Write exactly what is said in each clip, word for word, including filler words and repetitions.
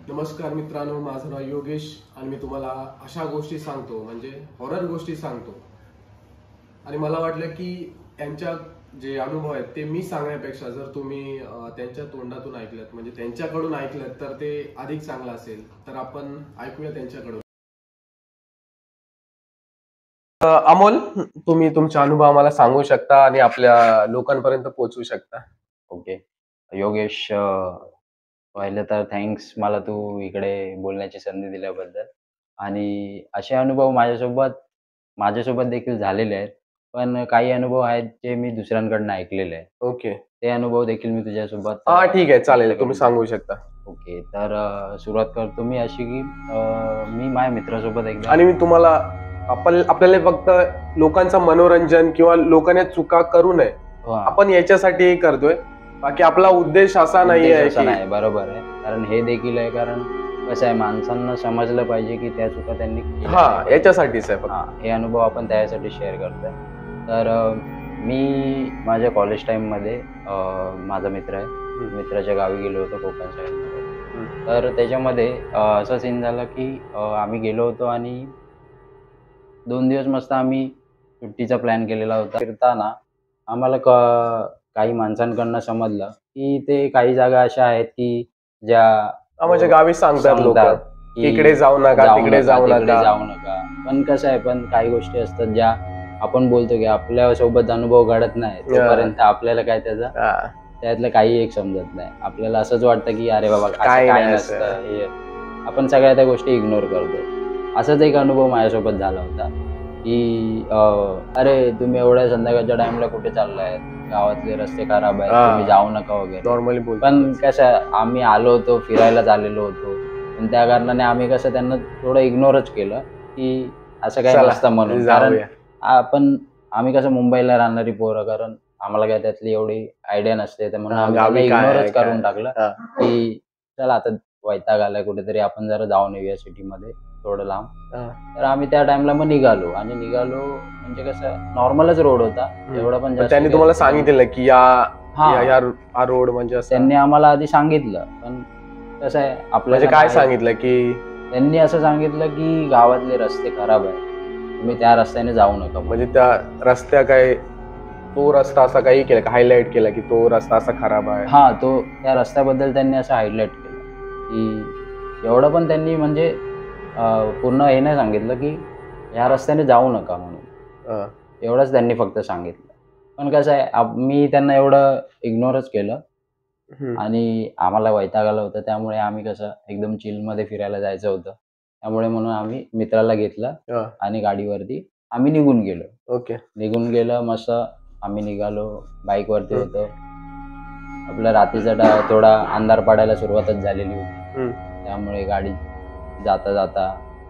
नमस्कार मित्रांनो, माझं नाव योगेश आणि मी तुम्हाला अशा गोष्टी सांगतो, म्हणजे हॉरर गोष्टी सांगतो. आणि मला वाटलं की त्यांच्या जे अनुभव आहेत ते मी सांगण्यापेक्षा जर तुम्ही त्यांच्या तोंडातून ऐकलत, म्हणजे त्यांच्याकडून ऐकलत, तर ते अधिक चांगलं असेल. तर आपण ऐकूया त्यांच्याकडून. अमोल, तुम्ही तुमचा अनुभव आम्हाला सांगू शकता आणि आपल्या लोकांपर्यंत पोहोचवू शकता. ओके. योगेश, पहिलं तर थँक्स मला तू इकडे बोलण्याची संधी दिल्याबद्दल. आणि असे अनुभव माझ्यासोबत माझ्यासोबत देखील झालेले आहेत. पण काही अनुभव आहेत जे मी दुसऱ्यांकडनं ऐकलेले आहेत. ओके. ते अनुभव देखील मी तुझ्यासोबत हा ठीक आहे, चालेल, तुम्ही सांगू शकता. ओके. तर सुरुवात करतो मी अशी की मी माझ्या मित्रासोबत एकदा. आणि मी तुम्हाला आपण आपल्याला फक्त लोकांचं मनोरंजन किंवा लोकांनी चुका करू नये आपण याच्यासाठी करतोय. बाकी आपला उद्देश असा नाही आहे की नाही. बरोबर आहे. कारण हे देखील आहे, कारण कसं आहे, माणसांना समजलं पाहिजे की त्या चुका त्यांनी हा याच्यासाठीच आहे. हा हे अनुभव आपण त्यासाठी शेअर करतोय. तर मी माझ्या कॉलेज टाइम मध्ये माझा मित्र आहे, मित्राच्या गावी गेलो होतो कोकण साईडमध्ये. तर त्याच्यामध्ये असा सीन झाला की आम्ही गेलो होतो आणि दोन दिवस मस्त आम्ही सुट्टीचा प्लॅन केलेला होता. फिरताना आम्हाला काही माणसांकडनं समजलं की ते काही जागा अशा आहेत की ज्या म्हणजे गावी सांगतात लोक इकडे जाऊ नका, तिकडे जाऊ नका जाऊ नका पण कसं आहे, पण काही गोष्टी असतात ज्या आपण बोलतो की आपल्या सोबत अनुभव घडत नाही तोपर्यंत आपल्याला काय त्याचा त्यातलं काही एक समजत नाही. आपल्याला असंच वाटतं की अरे बाबा काय नसतं, हे आपण सगळ्या त्या गोष्टी इग्नोर करतो. असाच एक अनुभव माझ्यासोबत झाला होता की अरे तुम्ही एवढ्या संध्याकाळच्या टाइमला कुठे चाललाय, गावातले रस्ते खराब आहेत, तुम्ही जाऊ नका वगैरे नॉर्मली. पण कसं आम्ही आलो होतो, फिरायला झालेलो होतो, पण त्या कारणाने आम्ही कसं त्यांना थोडं इग्नोरच केलं की असं काय नसतं म्हणून. कारण आपण आम्ही कसं मुंबईला राहणारी पोरं, कारण आम्हाला काय त्यातली एवढी आयडिया नसते, तर म्हणून आम्ही इग्नोरच करून टाकलं की चला आता वैताग आलाय, कुठेतरी आपण जरा जाऊन येऊया सिटीमध्ये थोडं लांब. तर आम्ही त्या टाइमला मग निघालो आणि निघालो म्हणजे कसं नॉर्मलच रोड होता, एवढा पण जास्त. त्यांनी तुम्हाला सांगितलं की या हा रोड म्हणजे त्यांनी आम्हाला आधी सांगितलं, पण कसं आहे आपल्याला काय सांगितलं की त्यांनी असं सांगितलं की गावातले रस्ते खराब आहे, तुम्ही त्या रस्त्याने जाऊ नका. म्हणजे त्या रस्त्या काय तो रस्ता असा काही केला, हायलाइट केला की तो रस्ता असा खराब आहे? हा, तो त्या रस्त्याबद्दल त्यांनी असं हायलाइट केलं की एवढं पण त्यांनी म्हणजे पूर्ण हे नाही सांगितलं की या रस्त्याने जाऊ नका म्हणून, एवढंच त्यांनी फक्त सांगितलं. पण कसं आहे, मी त्यांना एवढं इग्नोरच केलं आणि आम्हाला वैताग आला होता, त्यामुळे आम्ही कसं एकदम चिलमध्ये फिरायला जायचं होतं, त्यामुळे म्हणून आम्ही मित्राला घेतलं आणि गाडीवरती आम्ही निघून गेलो. ओके. निघून गेलं मस्त आम्ही निघालो, बाईकवरती होतो. आपल्या रात्रीचा थोडा अंधार पडायला सुरुवातच झालेली होती, त्यामुळे गाडी जाता जाता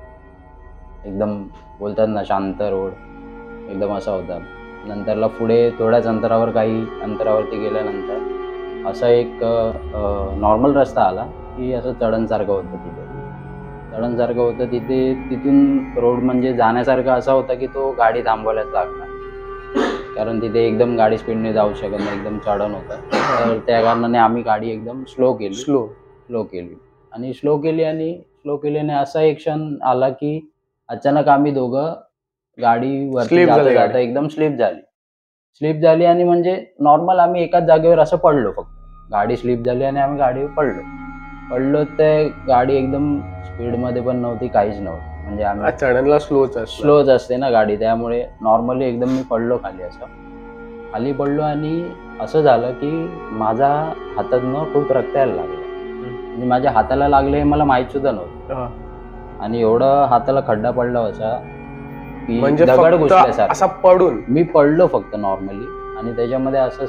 एकदम बोलतात ना शांत रोड एकदम असा होता. नंतरला पुढे थोड्याच अंतरावर काही अंतरावरती गेल्यानंतर असा एक नॉर्मल रस्ता आला की असं चढणसारखं होतं. तिथे चढणसारखं होतं तिथे तिथून रोड म्हणजे जाण्यासारखं असा होता की तो गाडी थांबवायलाच लागणार, कारण तिथे एकदम गाडी स्पीडने जाऊ शकत नाही, एकदम चढण होतं. तर त्या कारणाने आम्ही गाडी एकदम स्लो केली स्लो स्लो केली आणि स्लो केली आणि स्लो केल्याने असा एक क्षण आला की अचानक आम्ही दोघं गाडीवरती जाता जाता एकदम स्लिप झाली स्लिप झाली आणि म्हणजे नॉर्मल आम्ही एकाच जागेवर असं पडलो. फक्त गाडी स्लिप झाली आणि आम्ही गाडीवर पडलो पडलो ते गाडी एकदम स्पीडमध्ये पण नव्हती, काहीच नव्हतं. म्हणजे आम्ही चढणला स्लोच स्लोच असते ना गाडी, त्यामुळे नॉर्मली एकदम मी पडलो खाली, असं खाली पडलो आणि असं झालं की माझ्या हातातनं खूप रक्त यायला लागलं. म्हणजे माझ्या हाताला लागले हे मला माहित सुद्धा नव्हतं आणि एवढं हाताला खड्डा पडला असा की म्हणजे दगड घुसल्यासारखं असा पडून मी पडलो फक्त नॉर्मली. आणि त्याच्यामध्ये असं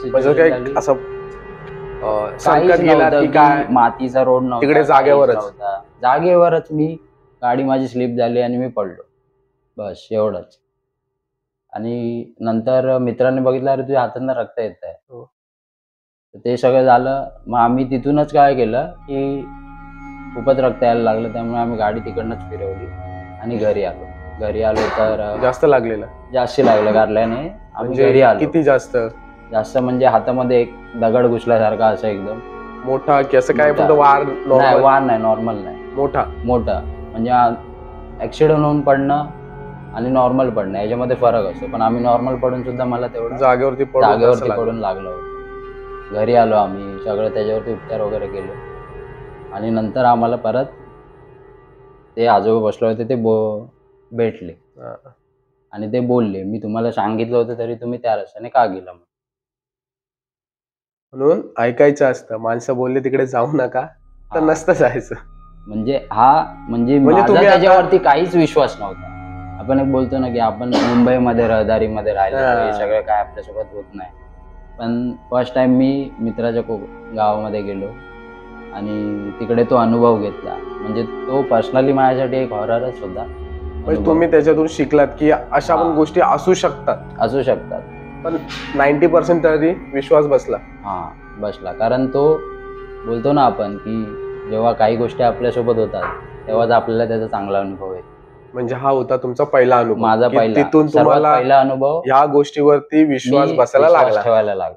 मातीचा रोड नव्हता, तिकडे जागेवरच जागेवरच मी गाडी माझी स्लिप झाली आणि मी पडलो, बस एवढंच. आणि नंतर मित्रांनी बघितलं अरे तुझ्या हातांना रक्त येत आहे, ते सगळं झालं. मग आम्ही तिथूनच काय केलं की खूपच रक्त यायला लागलं, त्यामुळे आम्ही गाडी तिकडनंच फिरवली आणि घरी आलो. घरी आलो तर जास्त लागलेलं जास्त लागलं कारल्याने आम्ही घरी आलो. किती जास्त जास्त म्हणजे हातामध्ये एक दगड घुसल्यासारखा असं एकदम मोठा की असं काय? वार वार नाही, नॉर्मल नाही. मोठा मोठा म्हणजे ऍक्सिडेंट होऊन पडणं आणि नॉर्मल पडणं याच्यामध्ये फरक असतो. पण आम्ही नॉर्मल पडून सुद्धा मला तेवढं जागेवरती पडून असं जागेवरती लागलं. पडून लागलं होतं. घरी आलो आम्ही, सगळं त्याच्यावरती उपचार वगैरे केले आणि नंतर आम्हाला परत ते आजोबा बसले होते ते बो भेटले हा. आणि ते बोलले, मी तुम्हाला सांगितलं होतं तरी तुम्ही त्या रस्त्याने का गेला? म्हणून ऐकायचं असतं, माणसं बोलले तिकडे जाऊ नका तर हा. नसतं जायचं. म्हणजे हा म्हणजे म्हणजे माझा तुम्ही आता- त्याच्यावरती काहीच विश्वास नव्हता. आपण एक बोलतो ना की आपण मुंबईमध्ये रहदारीमध्ये राहिलो, हा. हे सगळं काय आपल्यासोबत होत नाही. पण फर्स्ट टाइम मी मित्राच्या को गावामध्ये गेलो आणि तिकडे तो अनुभव घेतला. म्हणजे तो पर्सनली माझ्यासाठी एक हॉररच होता. म्हणजे तुम्ही त्याच्यातून शिकलात की अशा पण हा. गोष्टी असू शकतात, असू शकतात. पण नाईन्टी पर्सेंट तरी विश्वास बसला. हा बसला. कारण तो बोलतो ना आपण की जेव्हा काही गोष्टी आपल्यासोबत होतात तेव्हाच आपल्याला त्याचा चांगला अनुभव येतो. म्हणजे हा होता तुमचा पहिला अनुभव, माझा की पहिला तिथून सर्वात तुम्हाला पहिला अनुभव ह्या गोष्टीवरती विश्वास मी बसायला विश्वास लागला. ठेवायला लागलो.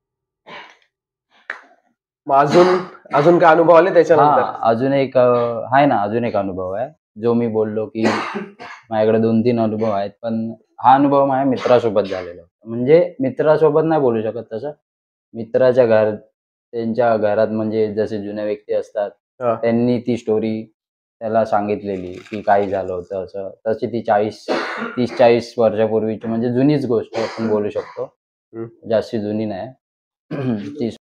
मग अजून अजून काय अनुभव आले त्याच्यानंतर? हा अजून एक अं, आहे ना अजून एक अनुभव आहे जो मी बोललो की माझ्याकडे दोन तीन अनुभव आहेत. पण हा अनुभव माझ्या मित्रासोबत झालेला होता. म्हणजे मित्रासोबत नाही बोलू शकत तसं, मित्राच्या घर त्यांच्या घरात म्हणजे जसे जुने व्यक्ती असतात हा. त्यांनी ती स्टोरी त्याला सांगितलेली की काही झालं होतं असं. तशी ती चाळीस तीस चाळीस वर्षापूर्वीची म्हणजे जुनीच गोष्ट आपण बोलू शकतो, हम्म. जास्ती जुनी नाही ती